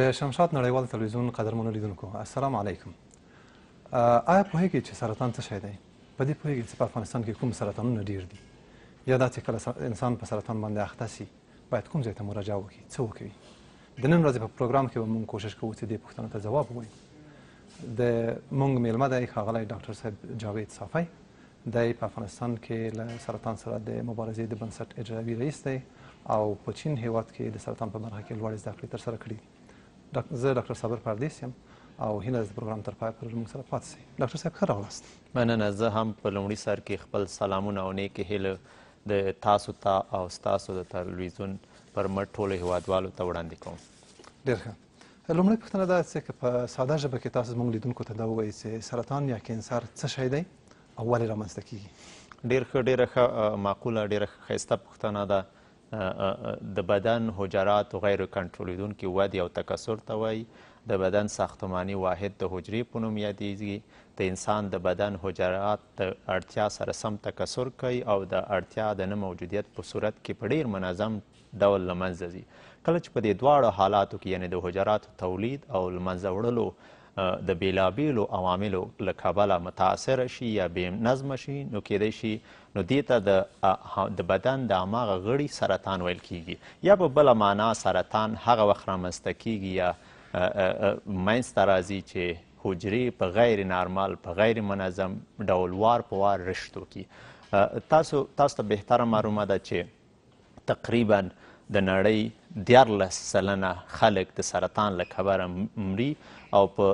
د شمشاد نړیوال تلویزیون قدرمنو لیدونکو السلام علیکم. آیا پوهیږئ چې سرطان څه شی دی؟ په دې پوهیږئ چې په افغانستان کې کوم سرطانونه ډیر دي؟ یا دا چې کله انسان په سرطان باندې اخته سي باید کوم ځای ته مراجعه وکړي، څه وکوي؟ د نن ورځې په پروګرام کې به موږ کوشش کوو چې دې پوښتنو ته ځواب ووایو. د موږ میلمه دی ښاغلی ډاکټر صاحب جاوید صافی. دی په افغانستان کې له سرطان سره د مبارزې د بنسټ اجرایي رئیس دی او په چین هیواد کې د سرطان په برخه کې لوړې زده کړې ترسره کړي دي. زه ډاکټر صابر پردیس یم او هیله ده د پروګرام تر پایه پورې موږ سره پاتې سئ. ډاکټر صاحب ښه راغلاست. مننه. زه هم په لومړي سر کې خپل سلامونه او نیکې هیله د تاسو ته او ستاسو د تلویزیون پر مټ ټولو هیوادوالو ته وړاندې کوم. ډېر ښه. لومړۍ پوښتنه دا چې که په ساده ژبه کې تاسو زموږ لیدونکو ته دا ووایئ چې سرطان یا کینسر څه شی دی او ولې رامنځته کیږي؟ ډېر ښه، ډېره ښه معقوله، ډېره ښایسته پوښتنه ده. د بدن حجراتو غیر کنټرولیدونکي ودې او تکثر ته وایي. د بدن ساختماني واحد د حجرې په نوم یادیږي. د انسان د بدن حجرات د اړتیا سره سم تکثر کوي او د اړتیا د نه موجودیت په صورت کې په ډېر منظم ډول له منځه ځي. کله چې په دې دواړو حالاتو کې یعنې د حجراتو تولید او له منځه وړلو د بېلابېلو عواملو له کبله متاثره شي یا بې نظمه شي، نو کیدی شي نو دې ته د بدن د هماغه غړي سرطان ویل کیږي. یا په بله معنا سرطان هغه وخت رامنځته کیږي یا منځته راځي چې حجرې په غیر نارمال، په غیر منظم ډول وار په وار رشد وکړي. تاسو ته بهتره معلومه ده چې تقریبا د نړۍ 14% خلک د سرطان له کبله مري او په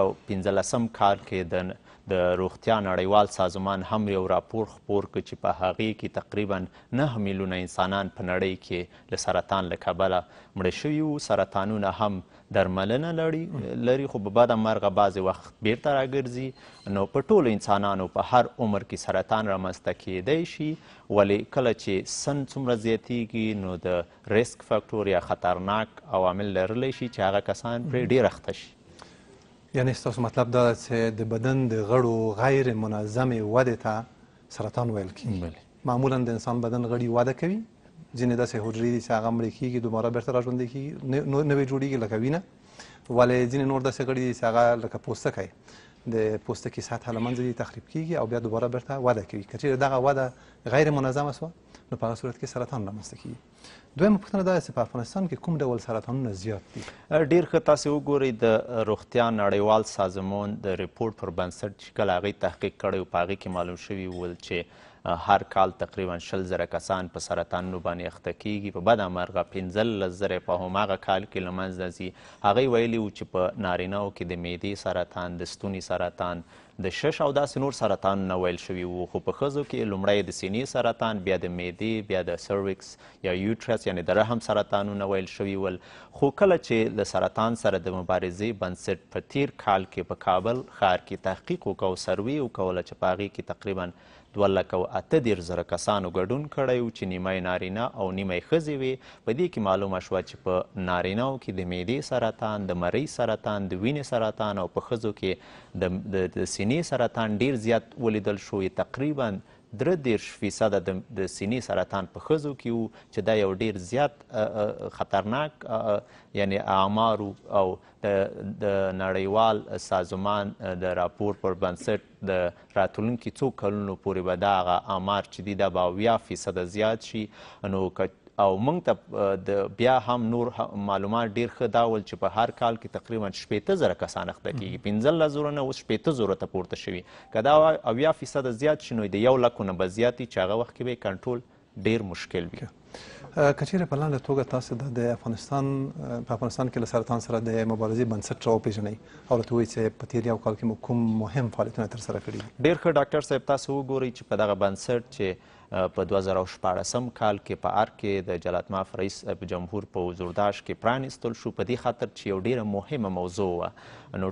2015 کال کې د روغتیا نړیوال سازمان هم یو راپور خپور کړ چې په هغې کې تقریبا 9 میلیونه انسانان په نړۍ کې له سرطان له کبله مړه شوي وو. سرطانونه هم درملنه لري خو په بده مرغه بعضې وخت بیرته راګرځي. نو په ټولو انسانانو په هر عمر کې سرطان رامنځته کیدی شي، ولې کله چې سن څومره زیاتیږي نو د ریسک فاکتور یا خطرناک عوامل لرلی شي چې هغه کسان پرې ډېر اخته شي. یعنې ستاسو مطلب دا ده چې د بدن د غړو غیر منظمې ودې ته سرطان ویل کیږي. معمولا د انسان بدن غړي وده کوي، ځینې داسې حجرې دي چې هغه مړې کېږي دوباره بیرته راژوندي کېږي، نوې جوړېږي لکه وینه، ولې ځینې نور داسې غړي دي چې هغه لکه پوستکی د پوستکي سطحه له منځه تخریب کېږي او بیا دوباره بیرته وده کوي. که چېرې دغه وده غیر منظمه سوه نو په هغه صورت کې سرطان رامنځته کېږي. دویمه پوښتنه دا ده چې په افغانستان کې کوم ډول سرطانونه زیات دي؟ ډېر ښه. تاسې وګورئ د روغتیا نړیوال سازمان د ریپورټ پر بنسټ چې کله هغې تحقیق کړی و په هغې کې معلوم شوي ول چې هر کال تقریبا 20,000 کسان په سرطانونو باندې اخته کیږي. په بده مرغه 15,000 په هماغه کال کې له منځه ځي. هغوی ویلي وو چې په نارینهو کې د معدې سرطان، د ستوني سرطان، د شش او داسې نور سرطانونه ویل شوي وو، خو په ښځو کې لومړی د سینې سرطان، بیا د معدې، بیا د سروکس یا یوټرس یعنې د رحم سرطانونه ویل شوي ول. خو کله چې د سرطان سره د مبارزې بنسټ په تیر کال کې په کابل ښار کې تحقیق وکړ او سروې وکوله چې په هغې کې تقریبا 2,38,000 کسانو ګډون کړی و چې نیمه یې نارینه او نیمه یې ښځې وې. په دې کې معلومه شوه چې په نارینهو کې د معدې سرطان، د مرۍ سرطان، د وینې سرطان او په ښځو کې د سینې سرطان ډېر زیات ولیدل شو. تقریبا 33% د سینې سرطان په ښځو کې و چې دا یو ډېر زیات خطرناک یعنې اعمارو او د نړیوال سازمان د راپور پر بنسټ د راتلونکي څو کلونو پورې به دغه اعمار چې دي دا به 80% زیات شي. نو او موږ ته بیا هم نور معلومات ډېر ښه دا ول چې په هر کال کې تقریبا 80,000 کسان اخته کېږي. 15,000 نه اوس 80,000 ته پورته شوي. که دا 80% زیات شي نو د 100,000 نه به زیات وي چې هغه وخت کې به کنټرول ډېر مشکل وي. که چیرې په لاندې توګه تاسو د افغانستان کې له سرطان سره د مبارزې بنسټ راوپېژنئ او راته ووایئ چې په تېر یو کال کې مو کوم مهم فعالیتونه ترسره کړي دي؟ ډېر ښه ډاکټر صاحب. تاسو وګورئ چې په دغه بنسټ چې په 2014 کال کې په ارګ کې د جلات ماف رئیس جمهور په حضورداشت کې پرانیستل شو، په دې خاطر چې یو ډېره مهمه موضوع وه. نو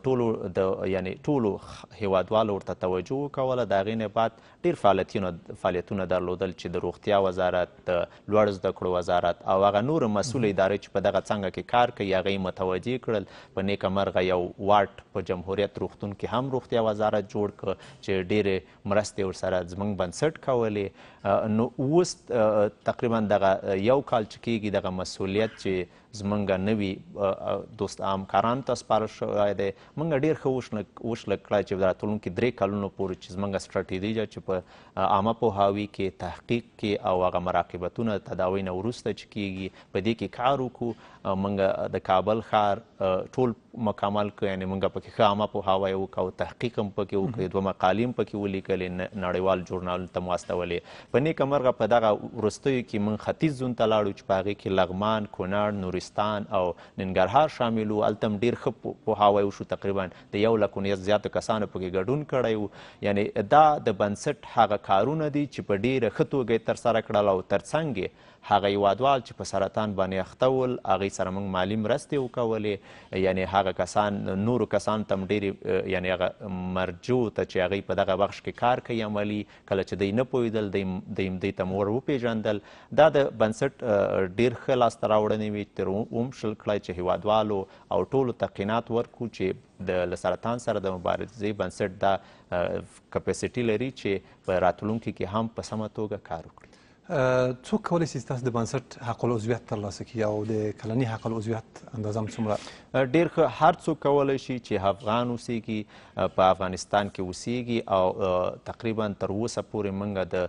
ټولو هیوادوالو ورته توجه وکوله. د هغې نه بعد ډېر فعالیتونه درلودل چې د روغتیا وزارت، د لوړ زده کړو وزارت او هغه نور مسؤل ادارې چې په دغه څانګه کې کار کوي هغه یې متوجه کړل. په نیکه مرغه یو واټ په جمهوریت روغتون کې هم روغتیا وزارت جوړ کړ چې ډېرې مرستې ورسره زموږ بنسټ کولې. نو اوس تقریبا دغه یو کال چې کېږي دغه مسؤلیت چې زمونږ نوي دوست همکارانو ته سپارل شوی دی. موږ ډېر ښه وشله کړه چې د راتلونکي 3 کلونو پورې چې زمونږ سټراټیژي ده چې په عامه پوهاوي کې، تحقیق کې او هغه مراقبتونه تداوی نه وروسته چې کیږي په دې کې کار وکړو. موږ د کابل ښار ټول مکمل کړ، یعنې موږ پکې ښه عامه پوهاوی وکړو، تحقیق هم پکې وکړو، 2 مقالې هم پکې ولیکلې، نړیوال ژورنالونو ته مو واستولې. په نیکه مرغه په دغه وروستیو کې موږ ختیځ زون ته لاړو چې په هغې کې لغمان، کونړ، نورستان او ننګرهار شامل وو. هلته هم ډېر ښه پوهاوی وشو، تقریبا د 1 لک زیاتو کسانو پکې ګډون کړی و. یعنې دا د بنسټ هغه کارونه دي چې په ډېره ښه توګه یې ترسره کړل او ترڅنګ یې هغه هیوادوال چې په سرطان باندې اخته ول هغوی سره موږ مالي مرستې وکولې. یعنې هغه کسان نورو کسانو ته هم ډېرې یعنې هغه مرجو ته چې هغوی په دغه بخش کې کار کوي عملي، کله چې دوی نه پوهېدل دوی ته مو ور وپېژندل. دا د بنسټ ډېر ښه لاسته راوړنې وې تر وموښل کړی چې هیوادوالو او ټولو ته قناعت ورکړو چې له سرطان سره د مبارزې بنسټ دا کپاسیټي لري چې په راتلونکي کې هم په سمه توګه کار وکړي. څوک کولی شي ستاسو د بنسټ حق العضویت ترلاسه کړي او د کلني حق العضویت اندازه هم څومره؟ ډېر ښه، هر څوک کولی شي چې افغان اوسیږي، په افغانستان کې اوسیږي او تقریبا تر اوسه پورې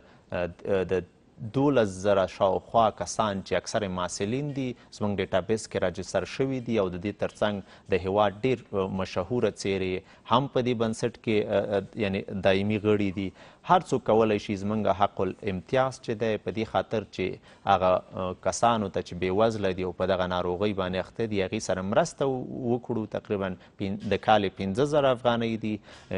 موږ د 12,000 شاوخوا کسان چې اکثر محصلین دي زموږ ډیټابیس کې راجستر شوي دي او د دې ترڅنګ د هیواد ډېر مشهوره څیرې هم په دې بنسټ کې یعنې دایمي غړي دي. هر څوک کولی شي زموږ حق الامتیاز چې دی په دې خاطر چې هغه کسانو ته چې بېوزله دي او په دغه ناروغۍ باندې اخته دي هغوی سره مرسته وکړو. تقریبا د کال 15,000 افغانۍ دي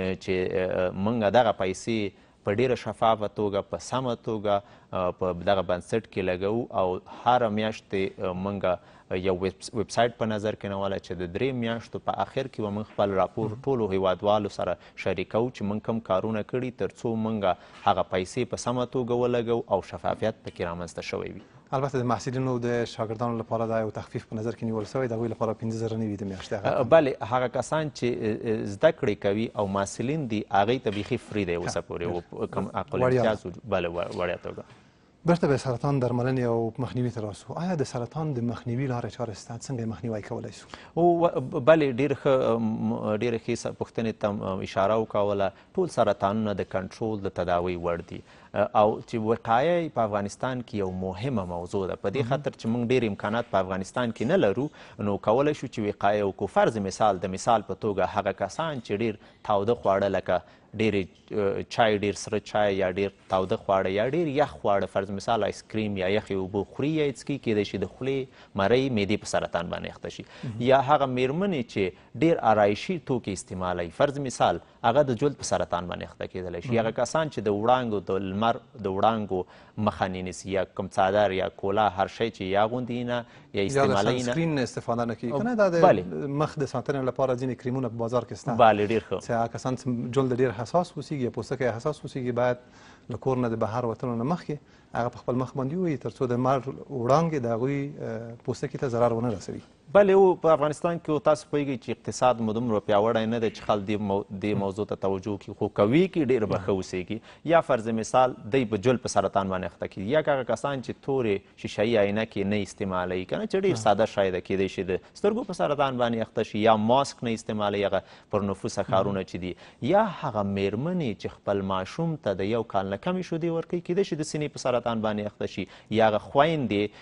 چې موږ دغه پیسې په ډېره شفافه توګه په سمه توګه په دغه بنسټ کې لګوو او هره میاشتې موږ یو ویب سایټ په نظر کې نیولی چې د 3 میاشتو په آخر کې به موږ خپل راپور ټولو هیوادوالو سره شریکوو چې موږ کوم کارونه کړي تر څو موږ هغه پیسې په سمه توګه ولګوو او شفافیت پکې رامنځته شوی وي. البته د محصلینو د شاګردانو لپاره دا یو تخفیف په نظر کې نیول شوی د هغوی لپاره 15,000 نه وي د میاشتې. بلې هغه کسان چې زده کړې کوي او محصلین دي هغوی ته بیخي فری دی اوسه پورې کوم حق الامتیاز بله وړیا توګه. بیرته به سرطان درملنې او مخنیوي ته راسو. آیا د سرطان د مخنیوي لارې چارې شته؟ څنګه مخنیوی کولی شو؟ بلې ډېرې ښې پوښتنې ته اشاره وکوله. ټول سرطانونه د کنټرول د تداوی وړ دي او چې وقایه په افغانستان کې یو مهمه موضوع ده. په دې خاطر چې موږ ډېر امکانات په افغانستان کې نه لرو نو کولی شو چې وقایه وکړو. فرض مثال د مثال په توګه هغه کسان چې ډېر تاوده خواړه لکه ډېرې چای، ډېر سره چای یا ډېر تاوده خواړه یا ډېر یخ خواړه فرض مثال آیسکریم یا یخې اوبه خوري یا یې څکي، کیدای شي د خولې مرۍ معدې په سرطان باندې اخته شي. یا هغه میرمنې چې ډېر آرایشي توکي استعمالوي فرض مثال هغه د جلد په سرطان باندې اخته کیدلی شي. هغه کسان چې د وړانګو د لمر د وړانګو مخه نه نیسي یا کوم څادر یا کولا هر شی چې یا غوندي نه یا استعمالوي نه، یا د سنسکرین استفاده نه کوي که نه، دا د مخ د ساتنې لپاره ځینې کریمونه په بازار کې شته. بله ډېر ښه. چې هغه کسان چې جلد ډېر حساس اوسیږي یا پوستکی حساس اوسیږي باید له کور نه د بهر وتلو نه مخکې هغه په خپل مخ باندې ووهي تر څو د لمر وړانګې د هغوی پوستکي ته ضرر ونه رسوي. بلې په افغانستان کې تاسو پوهېږئ چې اقتصاد مو دومره پیاوړی نه دی چې خلک دې موضوع ته توجه وکړي، خو کوي کې ډېر به ښه اوسېږي. یا فرض مثال دی په جل په سرطان باندې اخته کېږي، یا هغه کسان چې تورې شیشهیي عینکې نه استعمالوي که نه چې ډېر ساده شی ده، کیدای شي د سترګو په سرطان باندې اخته شي، یا ماسک نه استعمالوي هغه پر نفوسه ښارونه چې دي، یا هغه میرمنې چې خپل ماشوم ته د 1 کال نه کمې شیدې ورکوي کیدای شي د سینې په سرطان باندې اخته شي، یا هغه خویندې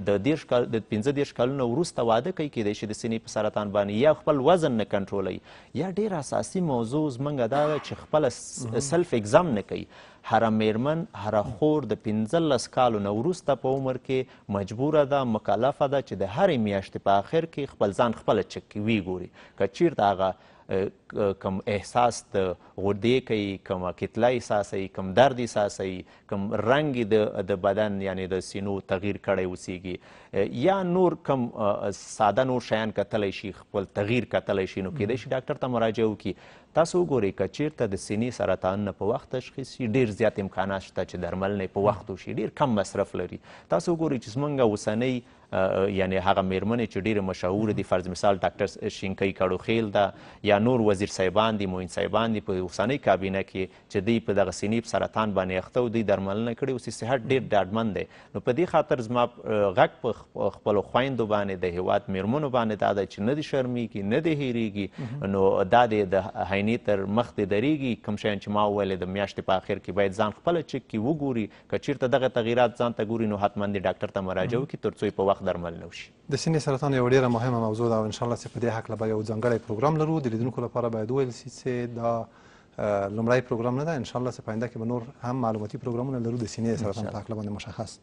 چې د 15 کلونو وروسته واده کوي کیدای شي د سینې په سرطان باندې، یا خپل وزن نه کنټرولوي. یا ډېر اساسي موضوع زموږ دا ده چې خپله سلف اګزام نه کوي. هره میرمن، هره خور د 15 کالو نه وروسته په عمر کې مجبوره ده، مکلفه ده چې د هرې میاشتې په آخر کې خپل ځان خپله چک کوي وګوري که چیرته هغه کم احساس د غدې کوي، کم کتله احساسوي، کم درد احساسوي، کم رنګ د بدن یعنی د سینو تغییر کړی اوسیږي، یا نور کم ساده نور شیان کتلی شي، خپل تغییر کتلی شي، نو کیدای شي ډاکټر ته مراجعه وکړي. تاسو وګورئ که چیرته د سینې سرطانونه په وخت تشخیص شي ډېر زیات امکانات شته چې درملنه په وخت وشي، ډېر کم مصرف لري. تاسو وګورئ چې زموږ اوسنۍ یعنې هغه میرمنې چې ډېرې مشهوره دي، فرض مثال ډاکټر شینکۍ کړوخیل ده یا نور وزیر صاحبان دي، معین صاحبان دي په اوسنۍ کابینه کې چې دوی په دغه سینې په سرطان باندې اخته و، دوی درملنه کړې، اوس صحت ډېر ډاډمن دی. نو په دې خاطر زما غږ په خپلو خویندو باندې د هیواد میرمنو باندې دا ده چې نه دې شرمیږي نه دې هیریږي، نو دا دې د هینې تر مخ دې درېږي. کوم شیان چې ما وویلې د میاشتې په اخر کې باید ځان خپله چک کړي، وګوري که چېرته دغه تغیرات ځان ته ګوري نو حتما دې ډاکټر ته مراجعه وکړي تر څو په وخت درملنه وشي. د سینې سرطان یو ډېره مهمه موضوع ده او انشاءالله چې په دې هکله به یو ځانګړی پروګرام لرو. د لیدونکو لپاره باید وویل شي چې دا لومړی پروګرام نه ده، انشاءالله چې په آینده کې به نور هم معلوماتي پروګرامونه لرو د سینې سرطان په هکله باندې مشخص.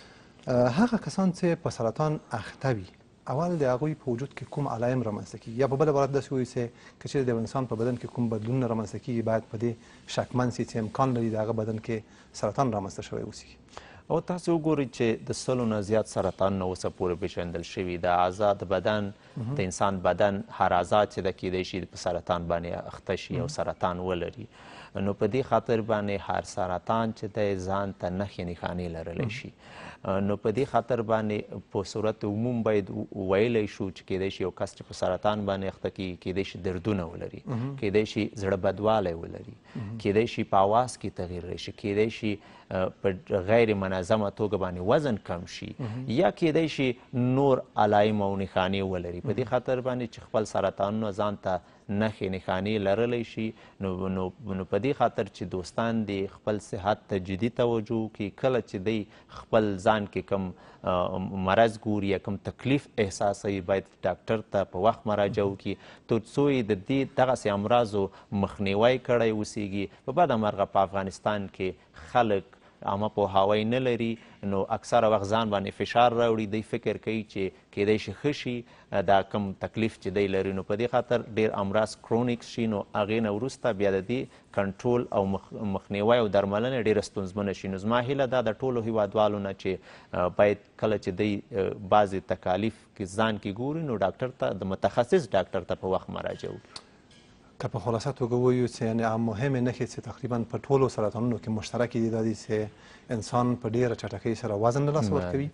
هغه کسان چې په سرطان اخته وي اول د هغوی په وجود کې کوم علایم رامنځته کېږي، یا په بله عبارت داسې ووایو چې که چېرې د یو انسان په بدن کې کوم بدلونونه رامنځته کېږي باید په دې شکمن سي چې امکان لري د هغه بدن کې سرطان رامنځته شوی اوسي. او تاسو وګورئ چې د 100 نه زیات سرطانونه اوسه پورې پېژندل شوي. د اعضا د بدن د انسان بدن هر اعضا چې د کیدای شي په سرطان باندې اخته شي او سرطان ولري، نو په دې خاطر باندې هر سرطان چې د ځان ته نښې نښانې لرلی شي. نو په دې خاطر باندې په صورت عموم باید ویلی شو چې کیدای شي یو کس چې په سرطان باندې اخته کېږي کیدای شي دردونه ولري، کیدای شي زړه بدوالی ولري، کیدای شي په اواز کې تغییر راشي، کیدای شي په غیر منظمه توګه باندې وزن کم شي، یا کیدای شي نور علایم او نښانې ولري. په دې خاطر باندې چې خپل سرطانونه ځان ته نښې نښانې لرلی شي، نو په دې خاطر چې دوستان دې خپل صحت ته جدي توجه وکړي. کله چې دی خپل ځان کې کوم مرض ګوري یا کوم تکلیف احساسوي باید ډاکټر ته په وخت مراجعه وکړي تر څو یې د دې دغسې امراضو مخنیوی کړی اوسیږي. په بده مرغه په افغانستان کې خلک عامه پوهاوی نه لري، نو اکثره وخت ځان باندې فشار راوړي، دی فکر کوي چې کیدای شي ښه شي دا کم تکلیف چې دی لري. نو په دې خاطر ډېر امراض کرونیک شي، نو هغې نه وروسته بیا د دې کنټرول او مخنیوی او درملنه ډېره ستونزمنه شي. نو زما هیله دا د ټولو هیوادوالو نه چې باید کله چې دی بعضې تکالیف کې ځان کې ګوري نو ډاکټر ته د متخصص ډاکټر ته په وخت مراجعه وکړي. که په خلاصه توګه ووایو چې یعنې مهمې نښې چې تقریبا په ټولو سرطانونو کې مشترکې دي دا دي چې انسان په ډېره چټکۍ سره وزن له لاسه ورکوي،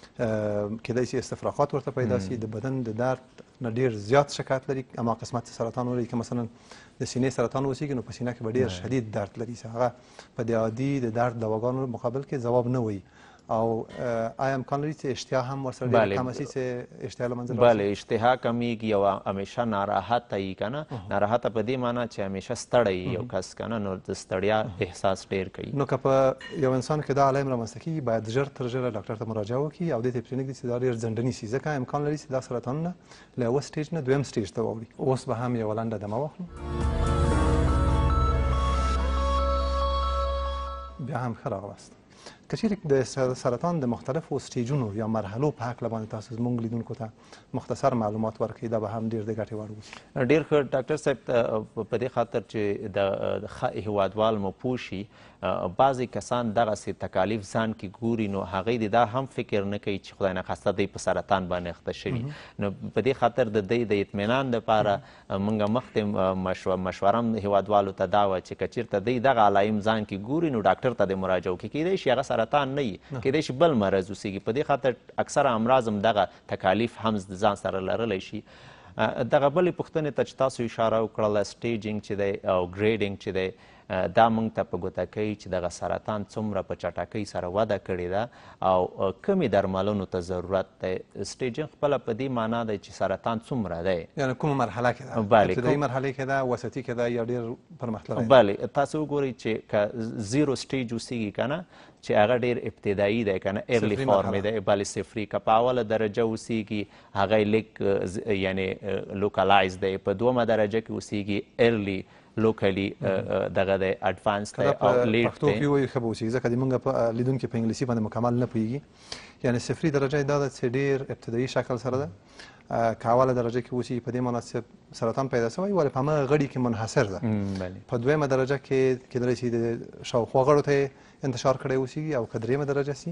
کیدای شي استفراغات ورته پیدا شي، د بدن د درد نه ډېر زیات شکایت لري، اما قسمت سرطان ولري که مثلا د سینې سرطان اوسېږي نو په سینه کې به ډېر شدید درد لري چې هغه په د عادي د درد دواګانو مقابل کې ځواب نه وایي. او آیا امکان لري چې اشتها هم ورسره ډېره کمه شي چې اشتها له منځه بله اشتها کمیږي او همیشه ناراحته وي که نه، ناراحته په دې معنا چې همیشه ستړی یو کس که نه، نو د ستړیا احساس ډېر کوي. نو که په یو انسان کې دا علایم رامنځته کېږي باید ژر تر ژره ډاکټر ته مراجعه وکړي او دې ته پرېنږدي چې دا ډېر ځنډني شي، ځکه امکان لري چې دا سرطانونه له یوه سټیج نه دویم سټیج ته واوړي. اوس به هم یوه لنډه دمه واخلو، بیا هم ښه راغلاست. که چیرې د سرطان د مختلفو سټیجونو یا مرحلو په هکله باندې تاسو زموږ لیدونکو ته مختصر معلومات ورکړئ دا به هم ډېر د ګټې وړ وي. ډېر ښه ډاکټر صاحب، په دې خاطر چې د ښه هیوادوال مو پوه شي بعضې کسان دغسې تکالیف ځان کې ګوري نو هغوی د دا هم فکر نه کوي چې خدای نخواسته دی په سرطان باندې اخته شوي. نو په دې خاطر د دی د اطمینان دپاره موږ مخکې مشوره هم هیوادوالو ته دا وه چې که چېرته دی دغه علایم ځان کې ګوري نو ډاکټر ته د مراجعه وکړي. کیدای شي هغه سرطان نه وي، کیدای شي بل مرض اوسېږي. په دې خاطر اکثره امراض هم دغه تکالیف هم د ځان سره لرلی شي. دغه بلې پوښتنې ته چې تاسو اشاره وکړله سټیجینګ چې دی او ګریډینګ چې دی دا موږ ته په ګوته کوي چې دغه سرطان څومره په چټکۍ سره وده کړې ده او کومې درملنو ته ضرورت دی. سټیجینګ خپله په دې معنا دی چې سرطان څومره دی، یعنې کومه مرحله کې ده، بلې ابتدایي مرحلې کې ده، وسطي کې ده یا ډېر پرمختللی ده. بلې تاسو وګورئ چې که زیرو سټیج اوسېږي که نه چې هغه ډېر ابتدایي دی که نه ارلی فارم دی، بلې صفري. که په اوله درجه اوسېږي هغه لیک یعنې لوکلایز دی، په دومه درجه کې اوسېږي ارلی لوکلی دغه د اډوانس دی او لیډ دی. پښتو کې وایي ښه به اوسېږي ځکه د موږ په لیدونکي په انګلیسي باندې مکمل نه پوهېږي. یعنې صفري درجه یې دا ده چې ډېر ابتدایي شکل سره ده، که اوله درجه کې اوسېږي په دې معنا چې سرطان پیدا شوی ولې په هماغه غړي کې منحصر ده. په دویمه درجه کې کیدلی شي د شاوخوا غړو ته انتشار کړی اوسېږي او که درېیمه درجه سي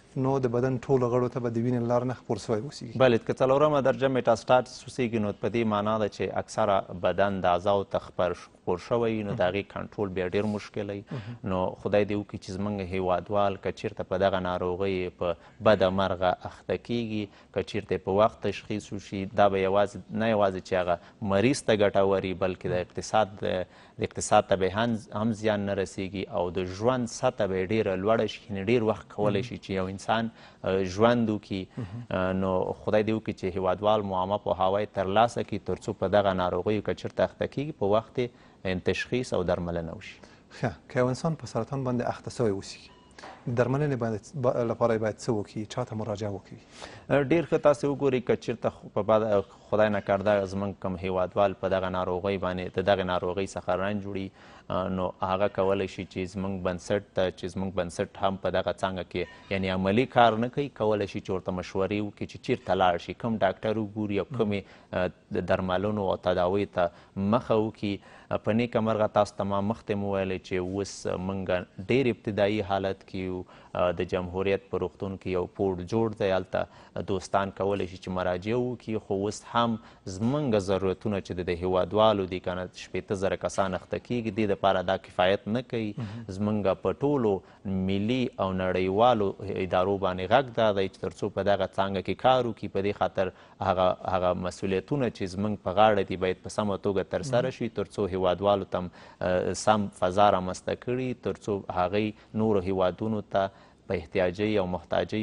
نو د بدن ټولو غړو ته به د وینې له لارې نه خپور سوی اوسیږي. بله که څلورمه درجه میټاسټاټس اوسیږي نو په دې معنا ده چې اکثره بدن د اعضاو ته خپور شوی نو د هغې کنټرول بیا ډېر مشکل وي. نو خدای دې وکړي چې زموږ هیوادوال که چېرته په دغه ناروغۍ په بده مرغه اخته کیږي، که چېرته په وخت تشخیص وشي، دا به یوازې نه یوازې چې هغه مریض ته ګټور وي بلکې د اقتصاد ته به هم زیان نه رسیږي او د ژوند سطح به یې ډېره لوړه شي. یعنې ډېر وخت کولی شي چې یو انسان ژوند وکړي. نو خدای دې وکړي چې هیوادوال مو عامه پوهاوی ترلاسه کړي تر څو په دغه ناروغیو که چېرته اخته کیږي په وخت تشخیص او درملنه وشي. ښه، که یو انسان په سرطان باندې اخته سوی اوسي درملنې لپاره باید څه وکړي، چا ته مراجعه وکړي؟ ډېر ښه تاسې وګورئ که چېرته په خدای نکرده زموږ کوم هیوادوال په دغه ناروغۍ باندې د دغې ناروغۍ څخه رنج وړي نو هغه کولی شي چې زموږ بنسټ هم په دغه څانګه کې یعنې عملي کار نه کوي، کولی شي چې ورته مشورې وکړي چې چېرته لاړ شي، کوم ډاکټر وګوري او کومې درملونو او تداوۍ ته مخه وکړي. په نیکه مرغه تاسو ته ما مخکې مو ویلی چې اوس موږ ډېر ابتدایي حالت کې یو. د جمهوریت په روغتون کې یو پورډ جوړ دی، هلته دوستان کولی شي چې مراجعه وکړي. خو اوس هم زموږ ضرورتونه چې د هیوادوالو دي که نه 80,000 کسان اخته کیږي دې دپاره دا کفایت نه کوي. زموږ په ټولو ملي او نړیوالو ادارو باندې غږ دا دی چې تر څو په دغه څانګه کې کار وکړي په دې خاطر هغه مسؤلیتونه چې زموږ په غاړه دي باید په سمه توګه ترسره شي تر څو هیوادوالو ته سم فضا رامنځته کړي تر څو هغوی نورو هیوادونو ته په احتیاجي او محتاجي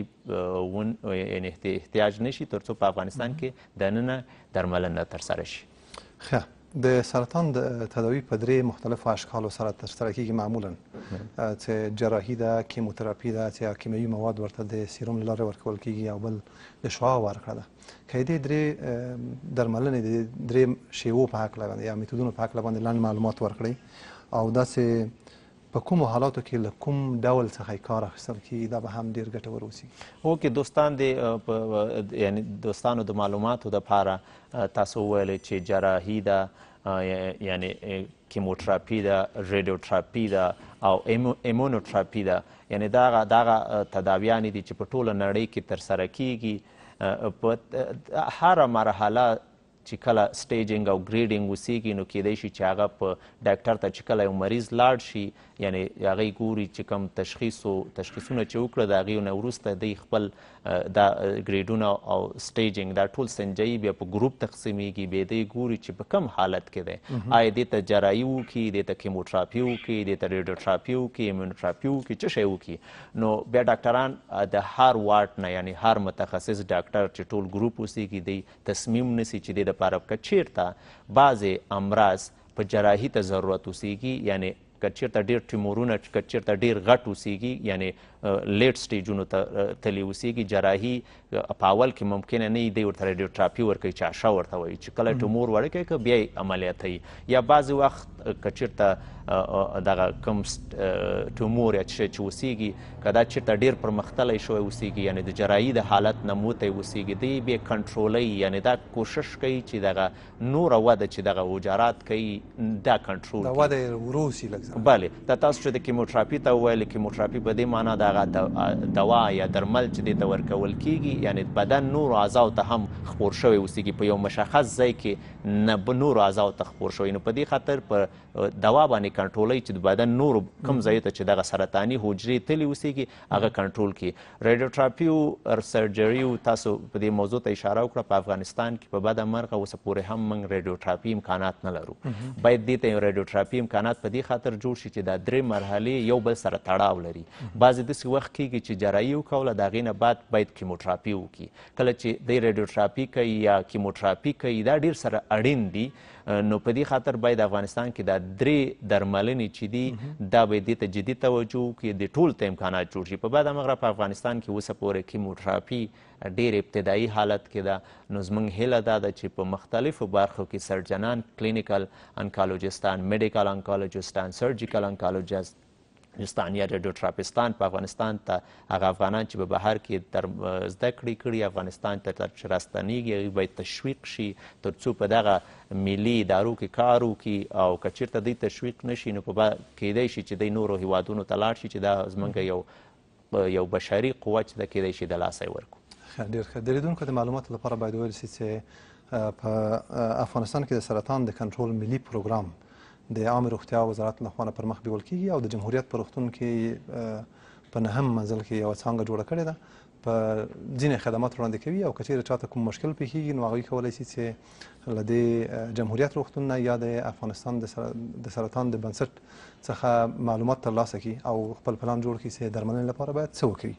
یعنې احتیاج نشي تر څو په افغانستان کې دننه درملنه ترسره شي. ښه، د سرطان د تداوي په درې مختلفو اشکالو سره ترسره کیږي معمولا چې جراحي ده، کیموتراپي ده چې کیمیاوي مواد ورته د سیروم له لارې ورکول کیږي او بل د شعاع ورکړه ده. که دې درې درملنې د درې شیوو په هکله باندې یا میتودونو په هکله باندې لاندې معلومات ورکړئ او داسې په کومو حالاتو کې له کوم ډول څخه کار اخیستل کیږي دا به هم ډېر ګټور اوسي. اوکې دوستان یعنې دوستانو د معلوماتو دپاره تاسو وویلی چې جراحي ده یعنې کیموتراپي ده، ریډیوتراپي ده او ایمونوتراپي ده. یعنې دغه تداویانې دي چې په ټوله نړۍ کې ترسره کیږي. په هره مرحله چې کله سټیجنګ او ګریډنګ وسیږي نو کیدای شي چې هغه په ډاکټر ته چې کله یو مریض لاړ شي یعنې هغوی ګوري چې کوم تشخیصونه چې وکړه د هغې نه وروسته دوی خپل دا ګریډونه او سټیجنګ دا ټول سنجوي بیا په ګروپ تقسیمیږي بیا دوی ګوري چې په کم حالت کې دی آیا دې ته جراحي وکړي، دې ته کیموتراپي وکړي، دې ته ریډیوتراپي وکړي، ایمونوتراپي وکړي، څه شی وکړي. نو بیا ډاکټران د هر واټ نه یعنې هر متخصص ډاکټر چې ټول ګروپ اوسېږي دی تصمیم نیسي چې دې دپاره که چېرته بعضې امراض په جراحي ته ضرورت اوسېږي یعنې که چېرته ډېر ټیمورونه که چېرته ډېر غټ اوسېږي یعنې لیټ سټیجونو ته تللی اوسېږي جراحي په اول کې ممکنه نه وي دی ورته ریډیوتراپي ورکوي چې عاشه ورته وایي چې کله ټیمور وړوکی که بیا یې عملیاتوي یا بعضې وخت که چېرته دغه کوم ټیمور یا څه شی چې اوسېږي که دا چېرته ډېر پرمختللی شوی اوسېږي یعنې د جراحي د حالت نه موتی اوسېږي دی بیا کنټرولوي یعنې دا کوشش کوي چې دغه نوره وده چې دغه حجرات کوي دا کنټرول کړي وده یې ورو اوسي لږ. بلې دا تاسو چې د کیموتراپي ته وویلې کیموتراپي په دې معنا دغه دوا یا درمل چې دې ته ورکول کیږي یعنې بدن نورو اعضاو ته هم خپور شوی اوسېږي په یو مشخص ځای کې نه نورو اعضاو ته خپور شوی نو په دې خاطر په دوا باندې کنټرولوي چې د بدن نورو کوم ځایو ته چې دغه سرطاني حجرې تللي اوسېږي هغه کنټرول کړي. ریډیوتراپي او سرجري تاسو په دې موضوع ته اشاره وکړه په افغانستان کې په بده مرغه اوسه پورې هم موږ ریډیوتراپي امکانات نه لرو. باید دې ته یو ریډیوتراپي امکانات په دې خاطر جوړ شي چې دا درې مرحلې یو بل سره تړاو لري. بعضې داسې وخت کېږي چې جراحي وکوله د هغې نه بعد باید کیموتراپي وکړي. کله چې دی ریډیوتراپي کوي یا کیموتراپي کوي دا ډېر سره اړین دي نو په دې خاطر باید افغانستان کې دا درې درملنې چې دي دا باید دې ته جدي توجه وکړي د ټول ته امکانات جوړ شي. په بده مرغه په افغانستان کې اوسه پورې کیموتراپي ډېر ابتدایي حالت کې ده نو زموږ هیله دا ده چې په مختلفو برخو کې سرجنان، کلینیکل انکالوجستان، میډیکل انکالوجستان، سرجیکل انکالوجست یا ریډیوتراپستان په افغانستان ته هغه افغانان چې په بهر کې زده کړې کړي افغانستان ته چې راستنېږي هغوی باید تشویق شي تر څو په دغه ملي ادارو کې کار وکړي او که چېرته دوی تشویق نه شي نو کیدای شي چې دوی نورو هیوادونو ته لاړ شي چې دا زموږ یو یو بشري قوه چې د کیدای شي د لاسه یې ورکړو. ډېر ښه. د لیدونکو د معلوماتو لپاره باید وویل شي چې په افغانستان کې د سرطان د کنټرول ملي پروګرام د عامه روغتیا وزارت لخوا نه پر مخ بیول کېږي او د جمهوریت په روغتون کې په 9 منزل کې یوه څانګه جوړه کړې ده، په ځینې خدمات وړاندې کوي او که چېرې چاته کوم مشکل پیښیږي نو هغوی کولی شي چې له دې جمهوریت روغتون نه یا د افغانستان د سرطان د بنسټ څخه معلومات ترلاسه کړي او خپل پلان جوړ کړي چې درملنې لپاره باید څه وکړي.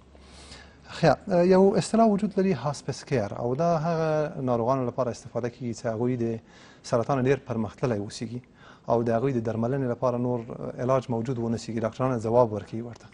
یو اصطلاح وجود لري هاسپس کیر او دا هغه ناروغانو لپاره استفاده کیږي چې هغوی د سرطان ډېر پرمختللی اوسیږي او د هغوی د درملنې لپاره نور علاج موجود ونسیږي، ډاکټران ځواب ورکوي ورته.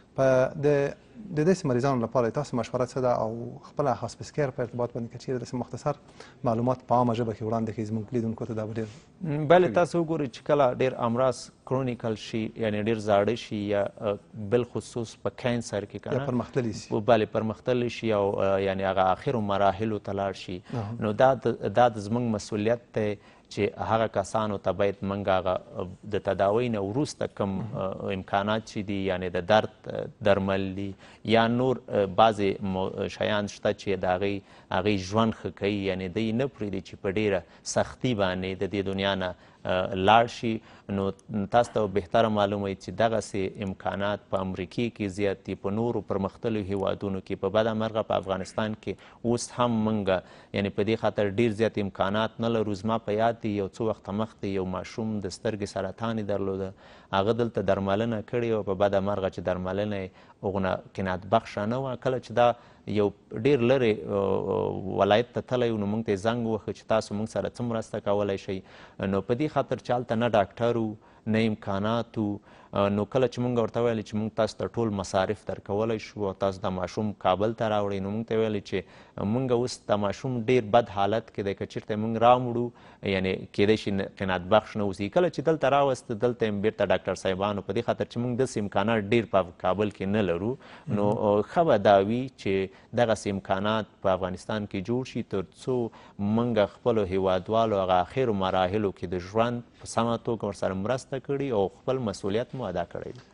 د داسې مریضانو لپاره تاسو مشوره څه ده او خپله هاسپس کیر په ارتباط باندې که چېرې داسې مختصر معلومات په عامه ژبه کې وړاندې کړئ زموږ لیدونکو ته دا به ډېر بله تاسو وګورئ چې کله ډېر امراض کرونیکل شي یعنې ډېر زاړه شي یا بالخصوص په کینسر کې که نه پرمختللی شي بله پرمختللی شي او یعنې هغه آخرو مراحلو ته لاړ شي نو دا د زموږ مسؤلیت دی چې هغه کسانو ته باید موږ هغه د تداوۍ نه وروسته کوم امکانات چې دي یعنې د درد درمل دي یا نور بعضې شیان شته چې د هغې ژوند ښه کوي یعنې دوی نه پرېږدي چې په ډېره سختي باندې د دې دنیا نه لاړ شي. نو تاسو ته بهتره معلومه وي چې دغسې امکانات په امریکې کې زیات دي، په نورو پرمختللو هیوادونو کې، په بده مرغه په افغانستان کې اوس هم موږ یعنې په دې خاطر ډېر زیات امکانات نه لرو. زما په یاد دی یو څو وخته مخکې یو ماشوم د سترګې سرطان یې درلوده، هغه دلته درملنه کړې وه، په بده مرغه چې درملنه یې هغونه قناعت بخشه نه وه. کله چې دا یو ډېر لرې ولایت ته تللی و نو موږ ته یې زنګ ووهه چې تاسو موږ سره څه مرسته کولی شئ. نو په دې خاطر چې هلته نه ډاکټر و نه امکانات و، نو کله چې موږ ورته ویلې چې موږ تاسو ته ټول مصارف درکولی شو او تاسو دا ماشوم کابل ته راوړئ، نو موږ ته ویلې چې موږ اوس دا ماشوم ډېر بد حالت کې دی، که چېرته موږ راوړو یعنې کیدای شي قناعت بخش نه اوسي. کله چې دلته راوسته دلته یې بېرته ډاکټر صاحبانو په دې خاطر چې موږ داسې امکانات ډېر په کابل کې نه لرو نو ښه به دا وي چې دغسې امکانات په افغانستان کې جوړ شي تر څو موږ خپلو هیوادوالو هغه اخرو مراحلو کې د ژوند په سمه توګه ورسره مرسته کړي او خپل مسؤلیت مو ادا کړی دی.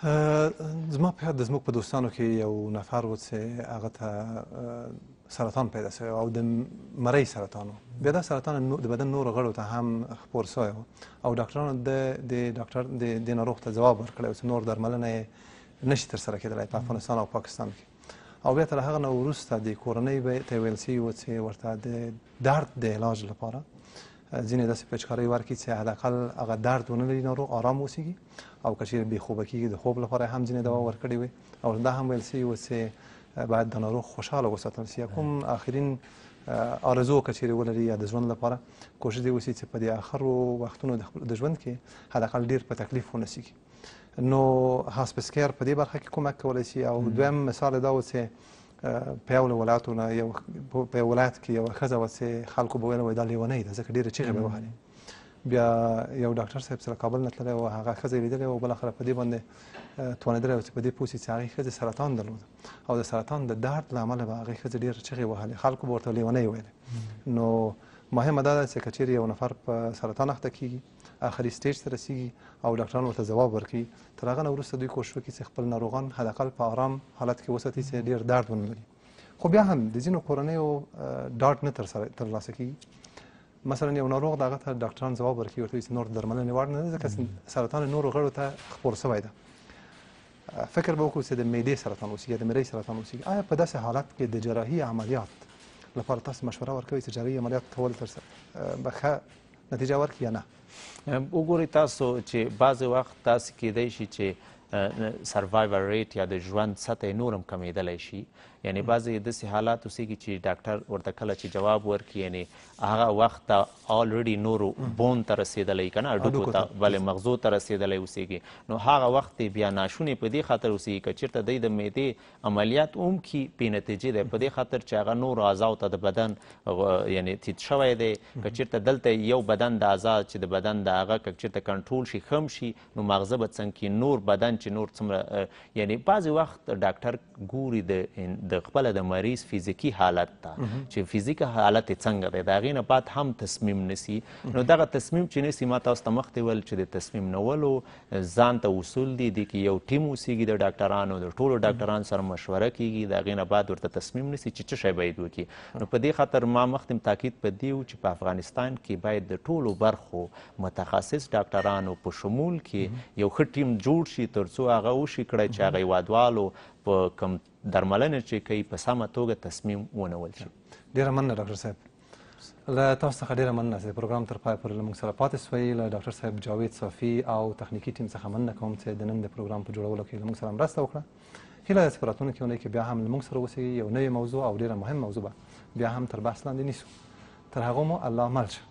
زما په یاد د زموږ په دوستانو کې یو نفر و چې هغه ته سرطان پیدا شوی او د مرۍ سرطان و. بیا دا سرطان د بدن نورو غړو ته هم خپور شوی و او ډاکټرانو د ډاکټر د ناروغ ته ځواب ورکړی و چې نور درملنه یې نشي ترسره کېدلی په افغانستان او پاکستان کې. او بیا تر هغه نه وروسته د کورنۍ ته یې ویل شوي و چې ورته د درد د علاج لپاره ځینې داسې پیچکارۍ ورکړي چې حداقل هغه درد ونه لري ناروغ آرام اوسیږي او که چېرې بېخوبه کېږي د خوب لپاره هم ځینې دوا ورکړې وي او دا هم ویل شوي و چې باید د ناروغ خوشحاله وساتل شي. کوم آخرین آرزو که چېرې ولري یا د ژوند لپاره کوشش دې وشي چې په دې آخرو وختونو د ژوند کې حداقل ډېر په تکلیف ونه سیږي. نو هاسپس کیر په دې برخه کې کومک کولی شي. او دویم مثال دا و چې په یو له ولایاتو نه په یو ولایت کې یوه ښځه وه چې خلکو به ویل وایي دا لیونۍ ده ځکه ډېرې چیغې به یې وهلې. بیا یو ډاکټر صاحب سره کابل نه تللی و، هغه ښځه یې لیدلې و، بالاخره په دې باندې توانېدلی و چې په دې پوه شي چې هغې ښځې سرطان درلوده او د سرطان د درد له امله به هغې ښځې ډېرې چیغې وهلې، خلکو به ورته لیونۍ ویلې. نو مهمه دا ده چې که چېرې یو نفر په سرطان اخته کېږي آخري سټیج ته رسیږي او ډاکټران ورته ځواب ورکوي، تر هغه نه وروسته دوی کوشش وکړي چې خپل ناروغان حداقل په آرام حالت کې وساتي چې ډېر درد ونه لري. خو بیا هم د ځینو کورنیو ډاډ نه ترلاسه کېږي. مثلا یو ناروغ دغه ته ډاکټران ځواب ورکوي ورته وایي چې نور درملنې وړ نه ده ځکه سرطان نورو غړو ته خپور شوی ده. فکر به وکړو چې د معدې سرطان اوسیږي یا د مرۍ سرطان اوسیږي، آیا په داسې حالت کې د جراحي عملیات لپاره تاسو مشوره ورکوئ چې جراحي عملیات کول به ښه نتیجه ورکړي یا نه؟ وګورئ تاسو چې بعضې وخت داسې کیدی شي چې سروایور ریټ یا د ژوند سطح نور هم کمیدلی شي. یعنې بعضې داسې حالات اوسېږي چې ډاکټر ورته کله چې جواب ورکړي یعنې هغه وخت ته آلریډي نورو بون ته رسېدلی که نه هډوکو ته بلې مغزو ته رسېدلی اوسېږي نو هغه وخت بیا ناشونې په دې خاطر اوسېږي که چېرته دی د معدې عملیات هم کي بې نتیجې دی په دې خاطر چې هغه نورو اعضاو ته د بدن یعنې تیت شوی دی. که چېرته دلته یو بدن د اعضا چې د بدن د هغه که چېرته کنټرول شي ښه شي نو مغزه به څنګه کي نور بدن چې نور څومره یعنی بعضې وخت ډاکټر ګوري د خپله د مریض فزیکي حالت ته چې فزیکي حالت یې څنګه دی د هغې نه بعد هم تصمیم نیسي نو دغه تصمیم چې نیسي ما تاسو ته مخکې ویل چې د تصمیم نیولو ځان ته اصول دي دې کې یو ټیم اوسېږي د ډاکټرانو د ټولو ډاکټرانو سره مشوره کیږي د هغې نه بعد ورته تصمیم نیسي چې څه شی باید وکړي نو په دې خاطر ما مخکې تاکید په دې و چې په افغانستان کې باید د ټولو برخو متخصص ډاکټرانو په شمول کې یو ښه ټیم جوړ شي تر څو هغه وشي کړی چې هغه هېوادوالو په کوم درملنه چې کوي په سمه توګه تصمیم ونیول شي. ډېره مننه ډاکټر صاحب له تاسو څخه ډېره مننه چې پروګرام تر پایه پورې له موږ سره پاتې سوئ. له ډاکټر صاحب جاوید صافي او تخنیکي ټیم څخه مننه کوم چې د نن د پروګرام په جوړولو کې له موږ سره مرسته وکړه. هیله ده چې په راتلونکې اونۍ کې بیا هم له موږ سره اوسئ. یو نوې موضوع او ډېره مهم موضوع به بیا هم تر بحث لاندې نیسو. تر هغو مو الله مل شه.